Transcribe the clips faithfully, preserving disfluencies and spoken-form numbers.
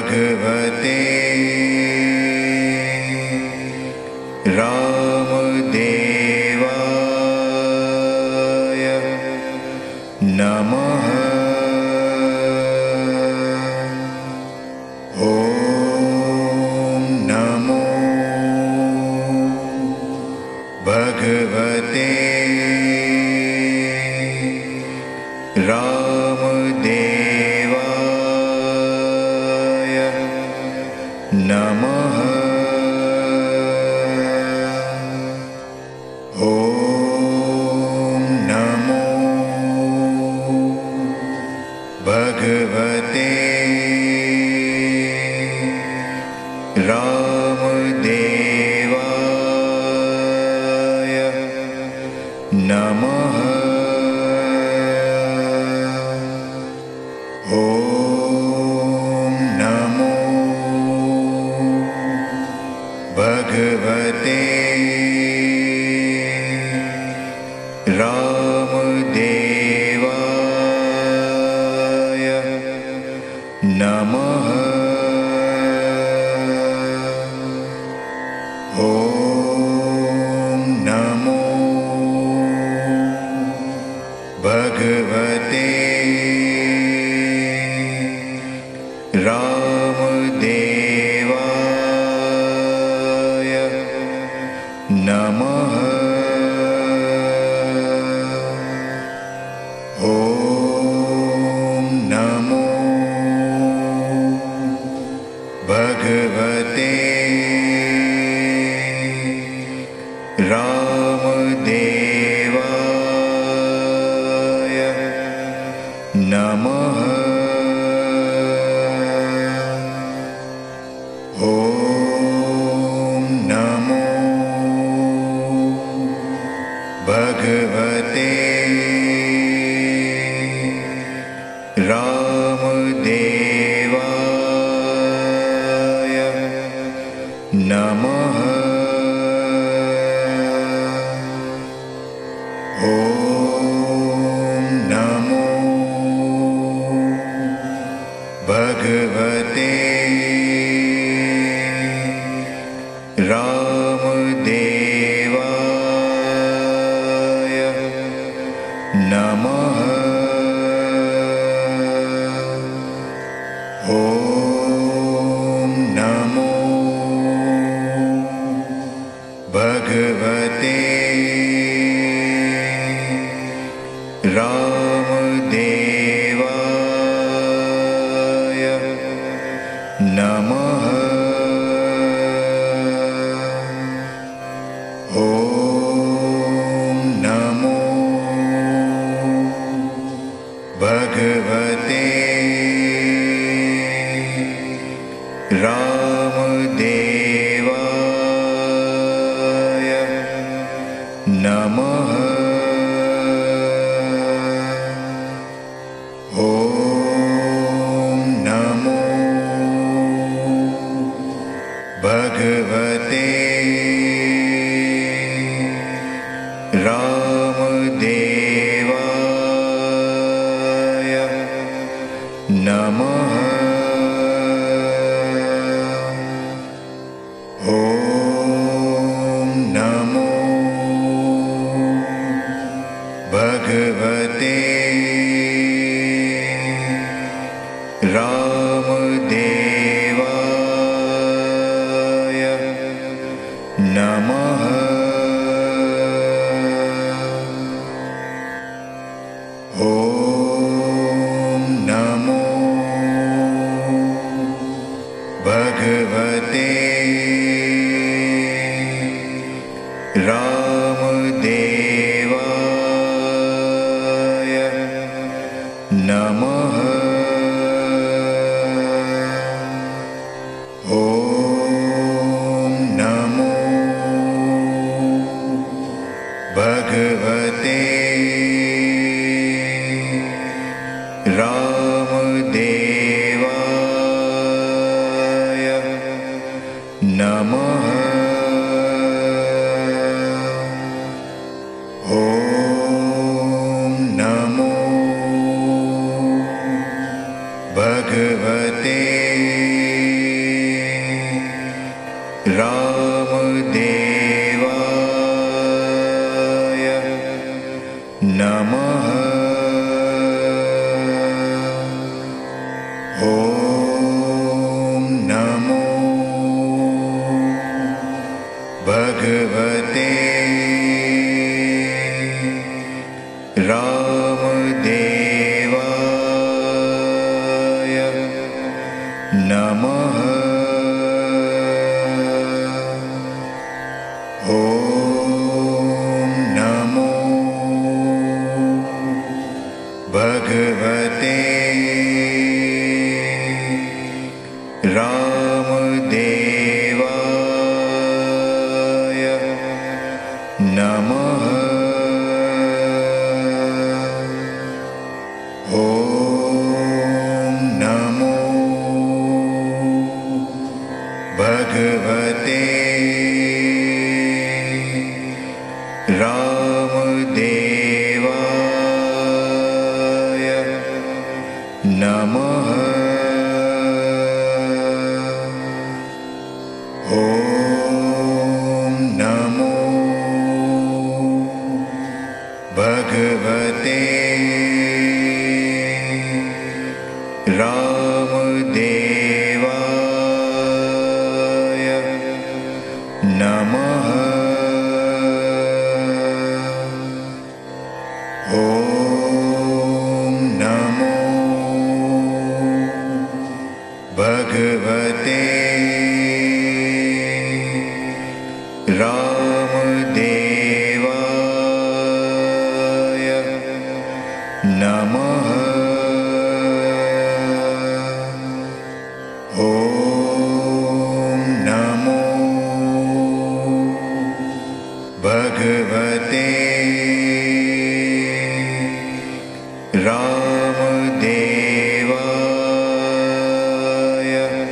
भगवते रामदेवाय नमः। ॐ नमो भगवते रामदेवाय नमः। ॐ नमो भगवते रामदेवाय नमः। ॐ नमो भगवते रामदेवाय नमः। ॐ नमो भगवते रामदेवाय नमः। ॐ नमो भगवते रामदेवाय नमः। ॐ नमो भगवते रामदेवाय नमः। ॐ नमो भगवते रामदेवाय नमः। ॐ नमो भगवते रामदेवाय नमः। ॐ नमो भगवते रामदेवाय नमः। ॐ नमो भगवते रामदेवाय नमः। ॐ नमो भगवते रामदेवाय नमः। ॐ नमो भगवते रामदेवाय नमः। ॐ नमो भगवते रामदेवाय नमः। ॐ नमो भगवते ॐ नमो भगवते रामदेवाय नमः। ॐ नमो भगवते रामदेवाय नमः। ॐ नमो भगवते रामदेवाय नमः। ॐ नमो भगवते रामदेवाय नमः। ॐ नमो भगवते रामदेवाय नमः। ॐ नमो भगवते रामदेवाय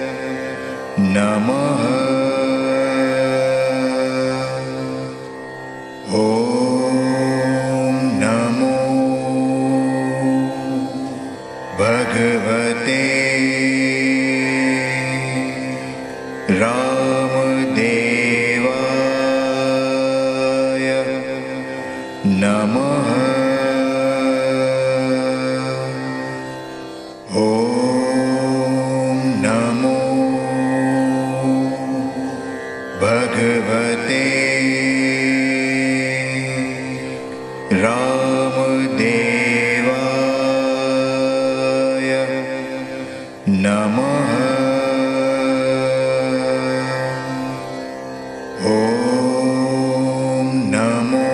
नमः। ॐ नमो भगवते रामदेवाय नमः। ॐ नमो भगवते रामदेवाय नमः। ॐ नमो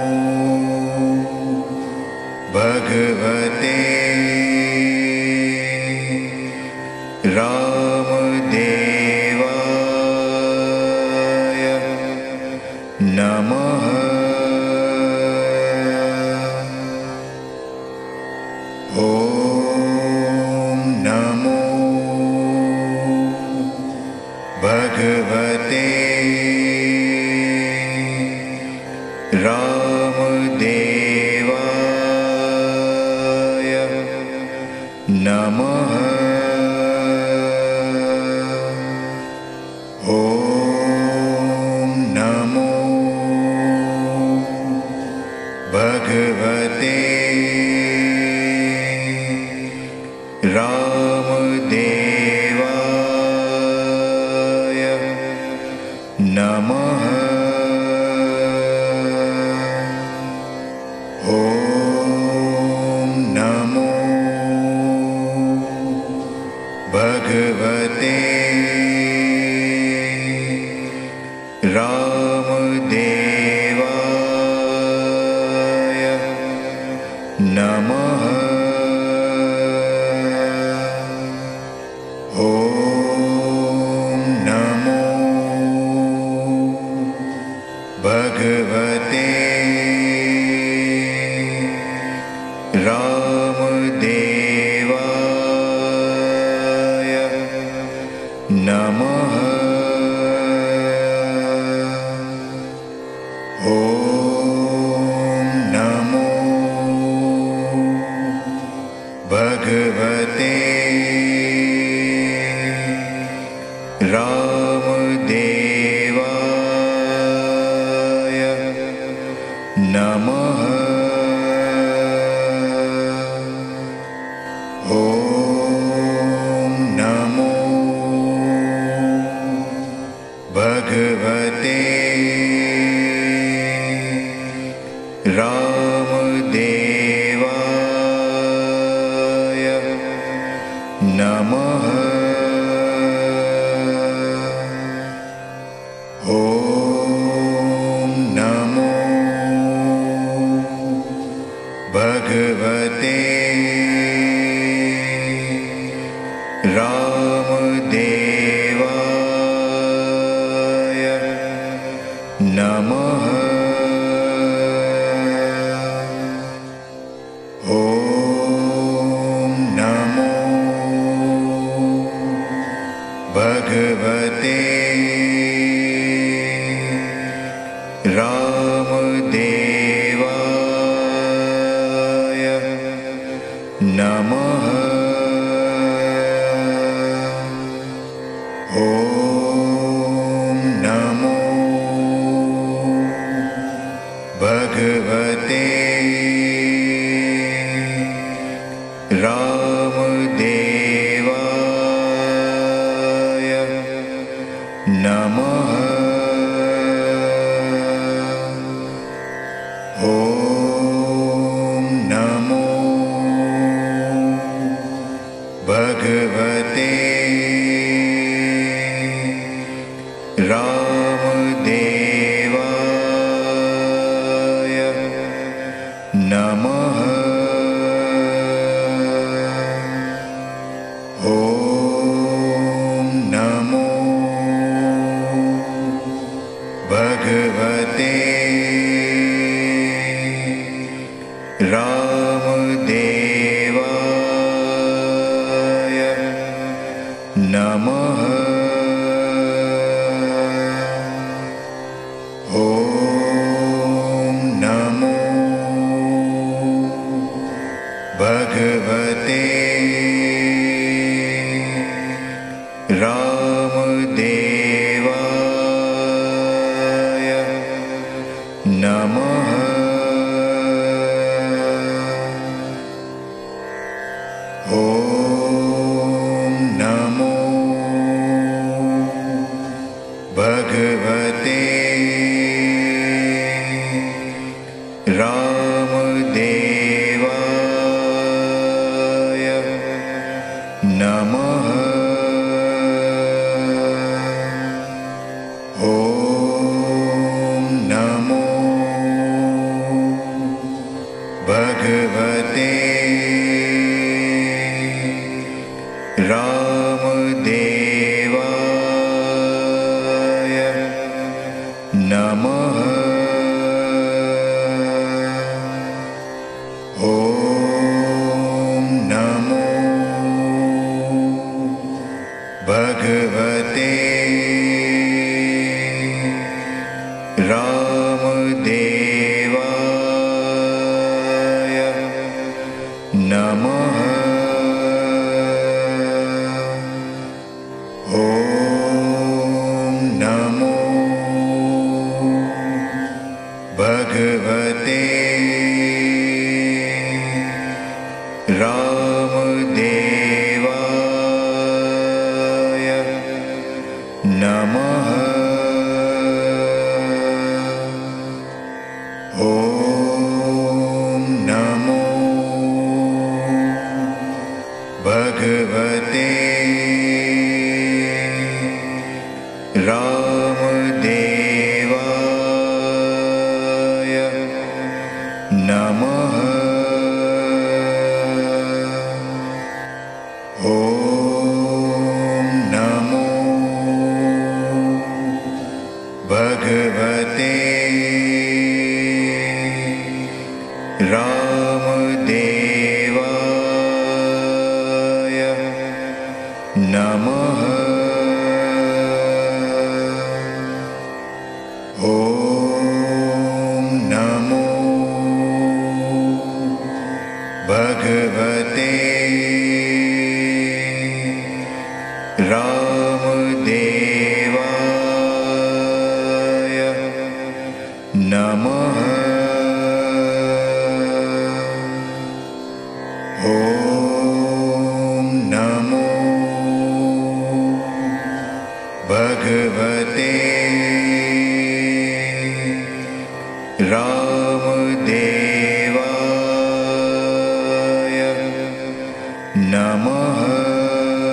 भगवते रामदेवाय नमः। ॐ नमो भगवते रामदेवाय नमः। ॐ नमो भगवते रामदेवाय नमः। ॐ नमो भगवते रामदेवाय नमः। ॐ नमो भगवते रामदेवाय नमः। ॐ नमो भगवते रामदेवाय नमः। ॐ नमः। ॐ नमो भगवते रामदेवाय नमः। ॐ नमो भगवते रामदेवाय नमः। ॐ नमो भगवते रामदेवाय नमः। ॐ नमो भगवते रामदेवाय नमः। ॐ नमो भगवते रामदेवाय नमः। ॐ नमो भगवते रामदेवाय नमः। ॐ नमो भगवते रामदेवाय नमः। ॐ नमो भगवते रामदेवाय नमः। ॐ नमो भगवते रामदेवाय नमः। ॐ नमो भगवते रामदेवाय नमः। ॐ नमो भगवते रामदेवाय नमः। ॐ नमो भगवते रामदेवाय नमः। ॐ नमो भगवते रामदेवाय नमः। ॐ नमो भगवते रामदेवाय नमः।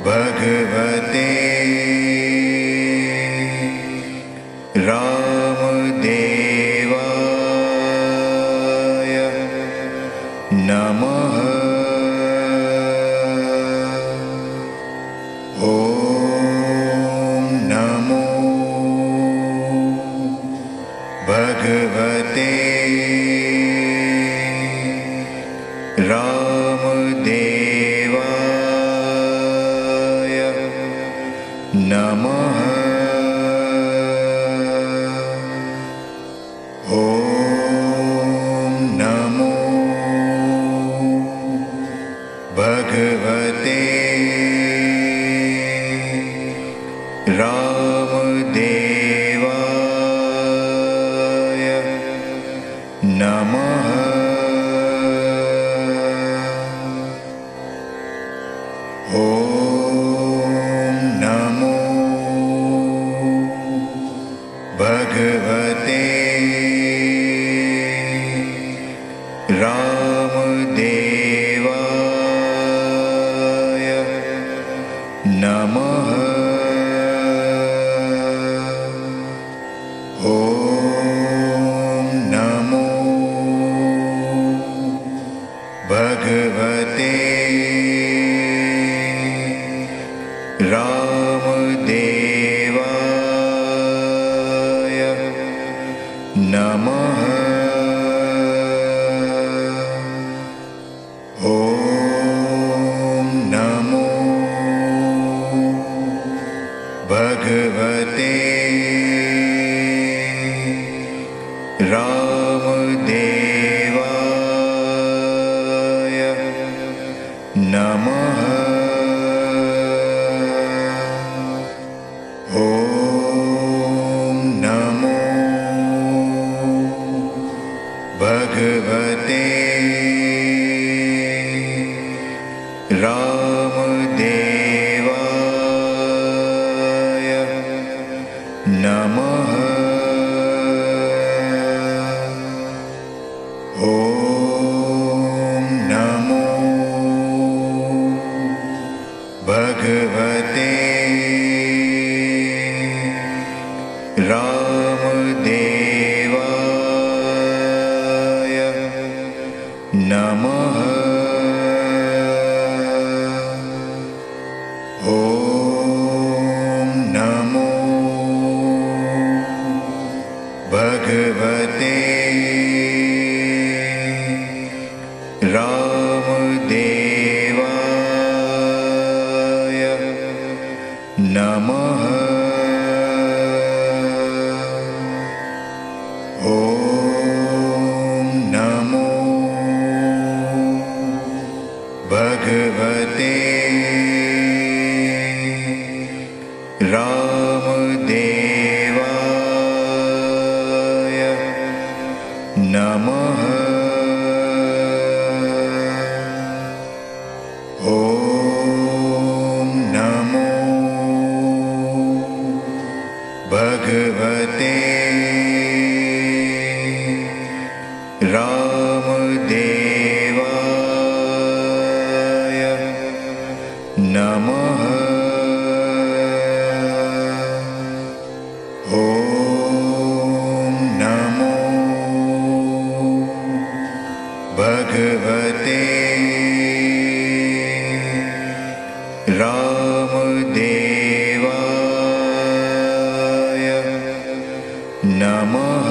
भगवते रामदेवाय नमः। ॐ नमो भगवते रामदेवाय नमः। ॐ नमो भगवते रामदेवाय नमः। ॐ नमो भगवते रामदेवाय नमः। ॐ नमो भगवते रामदेवाय नमः। ॐ नमो भगवते रामदेवाय नमः। ॐ नमो भगवते रामदेवाय नमः। ॐ नमो भगवते रामदेवाय नमः। ॐ नमो भगवते रामदेवाय नमः। ॐ नमो भगवते रामदेवाय नमः। ॐ नमो भगवते रामदेवाय नमः। ॐ नमो भगवते रामदेवाय नमः।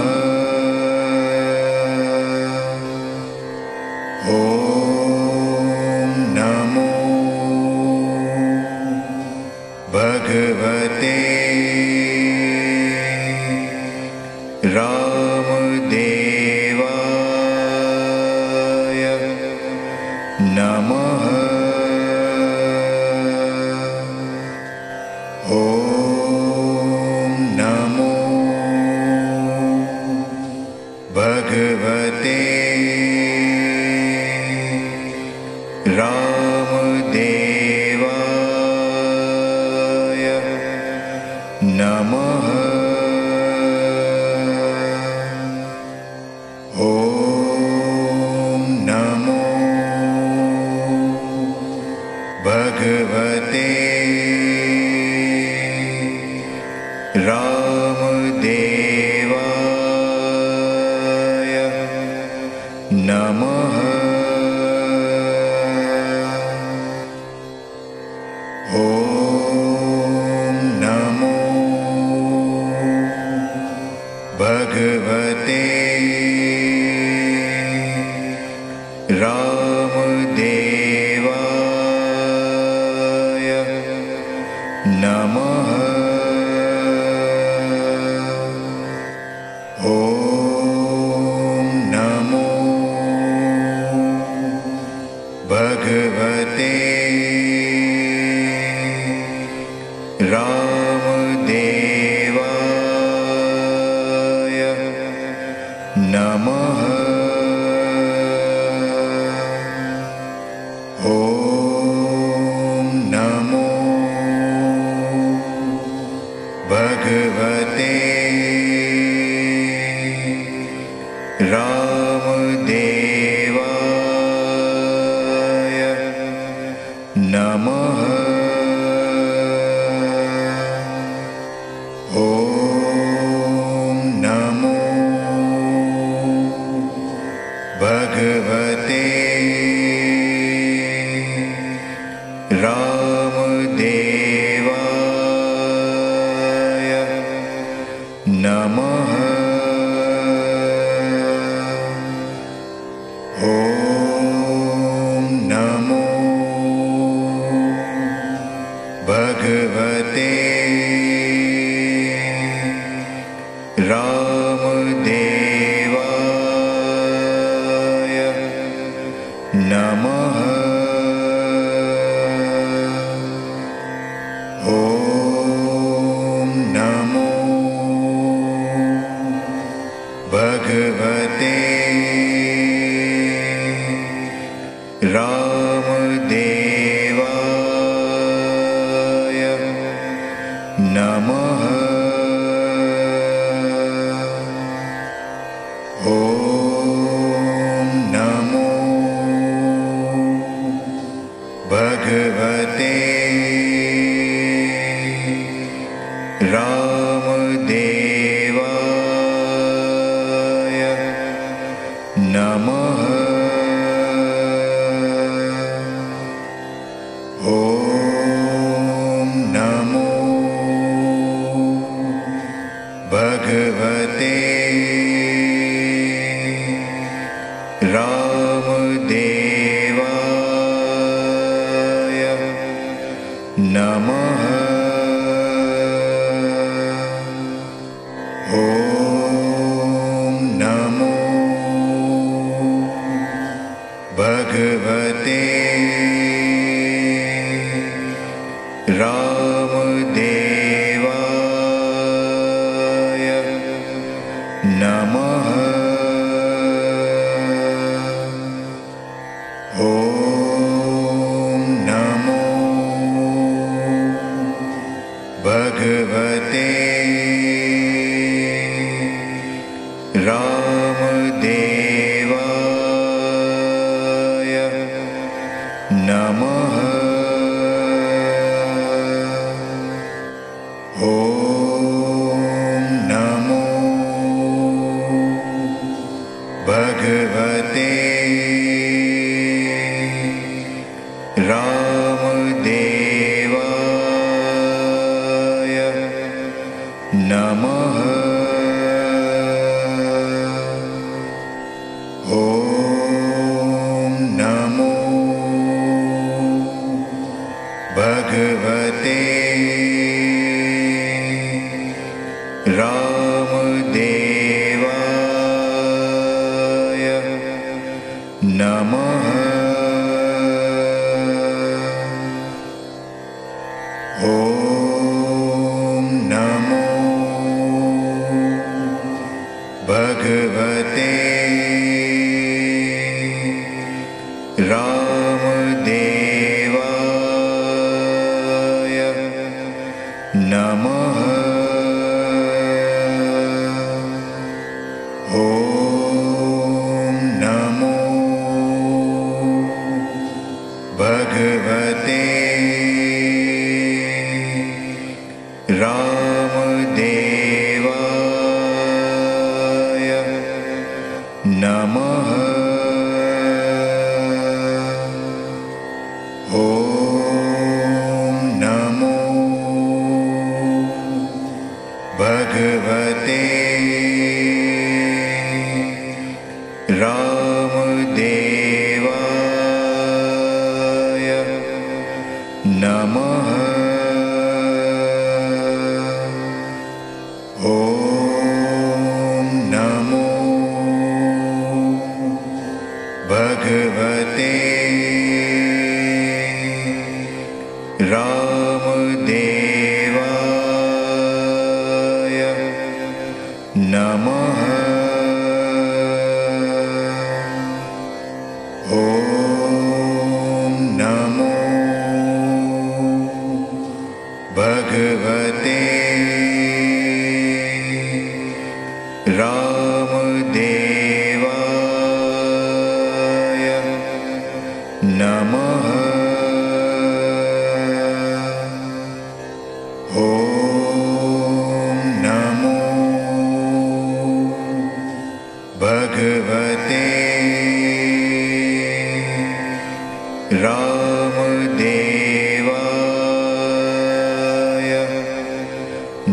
ॐ नमो भगवते रामदेवाय नमः। ॐ नमो भगवते रामदेवाय नमः। ॐ नमो भगवते ॐ नमो भगवते रामदेवाय नमः। ॐ नमो भगवते रामदेवाय नमः। ॐ नमो भगवते रामदेवाय नमः। ॐ नमो भगवते रामदेवाय नमः। ॐ नमो भगवते रामदेवाय नमः। ॐ नमो भगवते रामदेवाय नमः। ॐ नमो भगवते रामदेवाय नमः। ॐ नमो भगवते रामदेवाय नमः। ॐ नमो भगवते रामदेवाय नमः। ॐ नमो भगवते रामदेवाय नमः। ॐ नमो भगवते रामदेवाय नमः। ॐ नमो भगवते रामदेवाय नमः। ॐ नमो भगवते रामदेवाय नमः। ॐ नमो भगवते रामदेवाय नमः। ॐ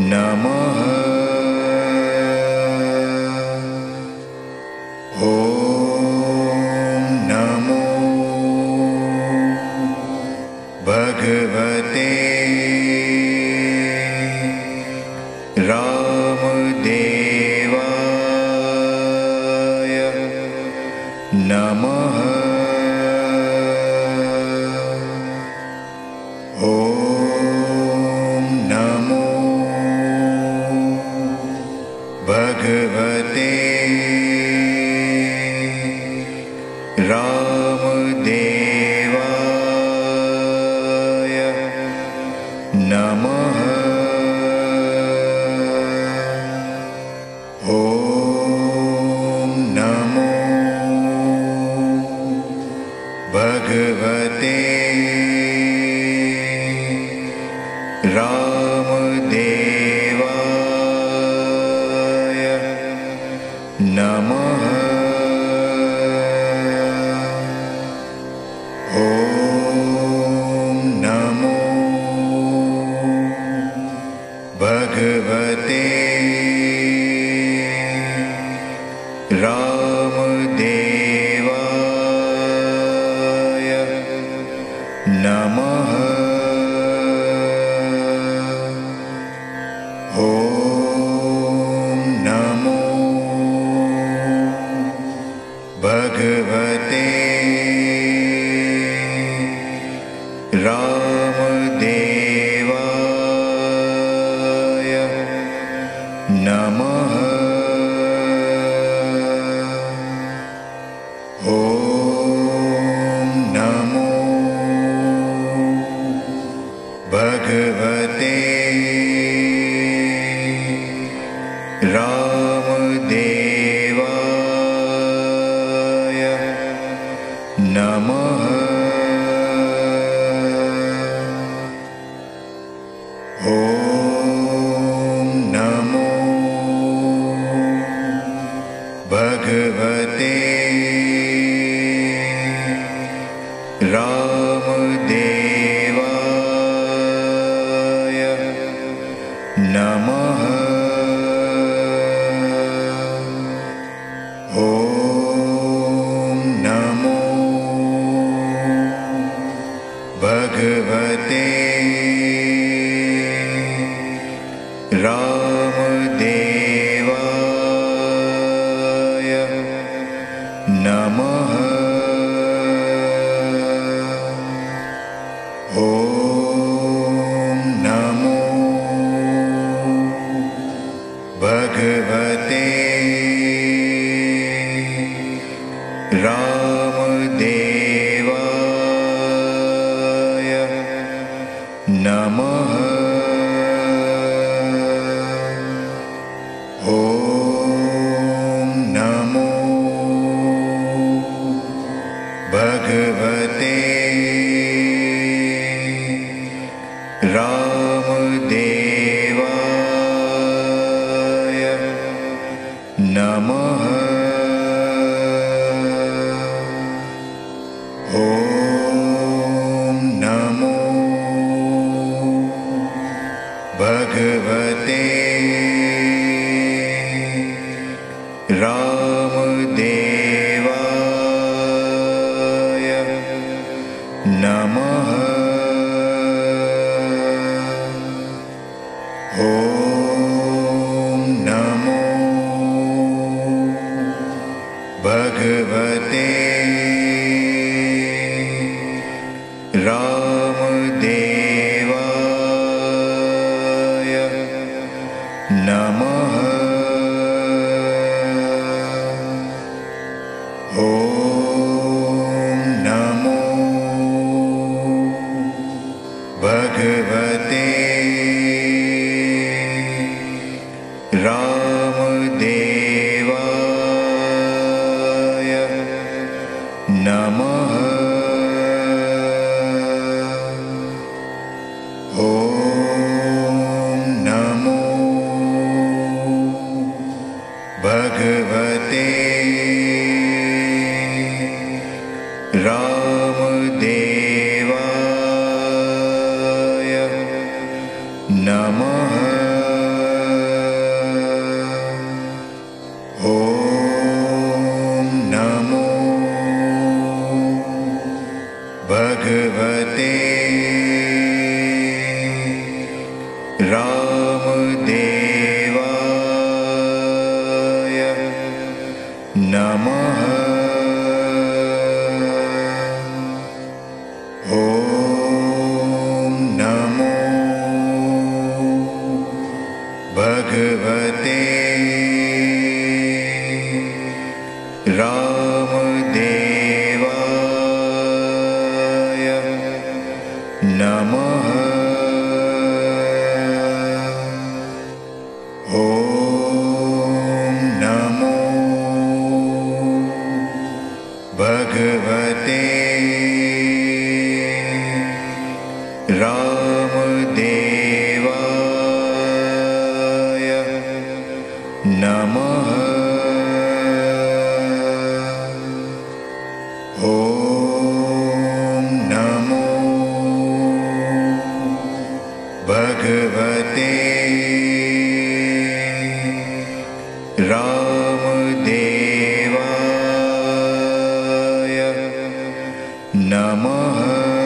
नमः। ॐ नमो भगवते रामदेवाय नमः। ॐ नमो भगवते रामदेवाय नमः। ॐ नमो भगवते रामदेवाय नमः। ॐ नमो भगवते रामदेवाय नमः। ॐ नमो भगवते रामदेवाय नमः। ॐ नमो भगवते रामदेवाय नमः। ॐ नमो भगवते रामदेवाय नमः। ॐ नमो भगवते रामदेवाय नमः। ॐ नमो भगवते रामदेवाय नमः। ॐ नमो भगवते रामदेवाय नमः। ॐ नमो भगवते रामदेवाय नमः। ॐ नमो भगवते रामदेवाय नमः। ॐ नमो भगवते रामदेवाय नमः। ॐ नमो भगवते रामदेवाय नमः। रामदेवाय नमः। ॐ नमो भगवते रामदेवाय नमः। ॐ नमो भगवते रामदेवाय नमः। ॐ नमो भगवते रामदेवाय नमः।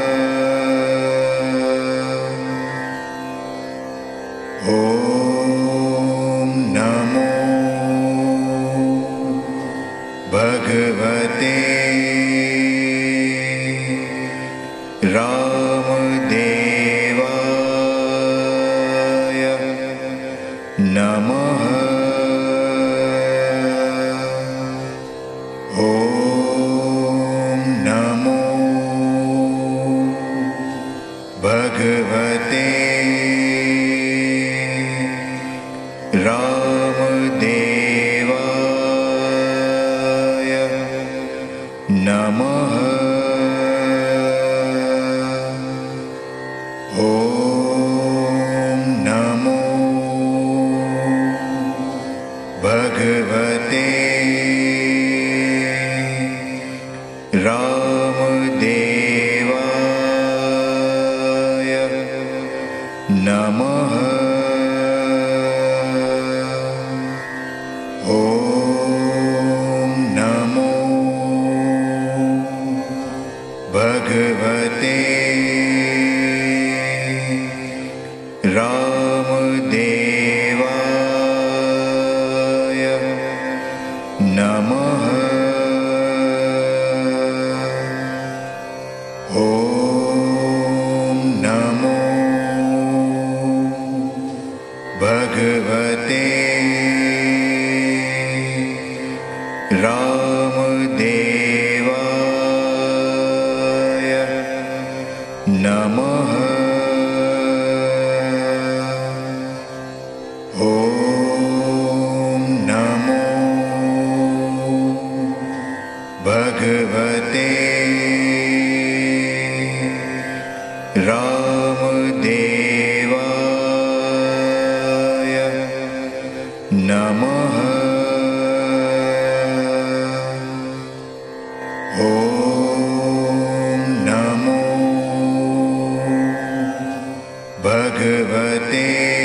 ॐ नमो भगवते रामदेवाय नमः। ॐ नमो भगवते रामदेवाय नमः। ॐ नमो भगवते रामदेवाय नमः। ॐ नमो भगवते रामदेवाय नमः। ॐ नमो भगवते रामदेवाय नमः। ॐ नमो भगवते रामदेवाय नमः। ॐ नमो भगवते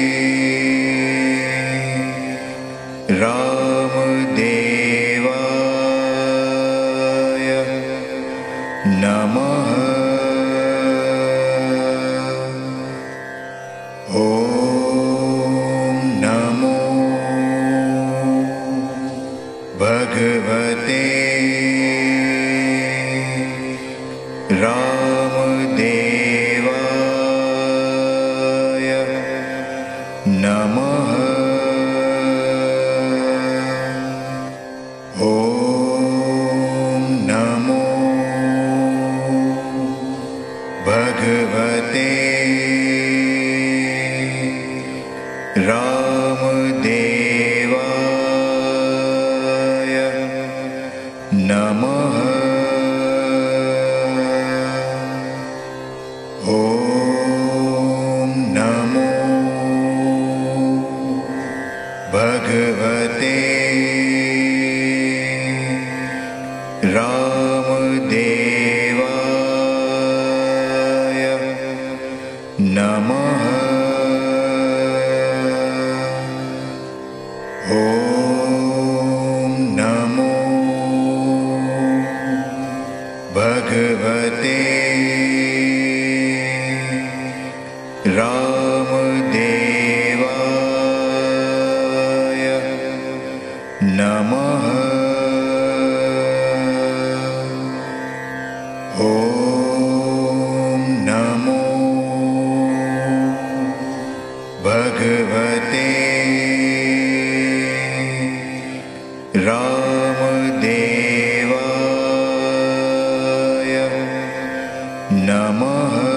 रामदेवाय नमः। ॐ नमो भगवते रामदेवाय नमः। ॐ नमो भगवते रामदेवाय नमः। ॐ नमो नमः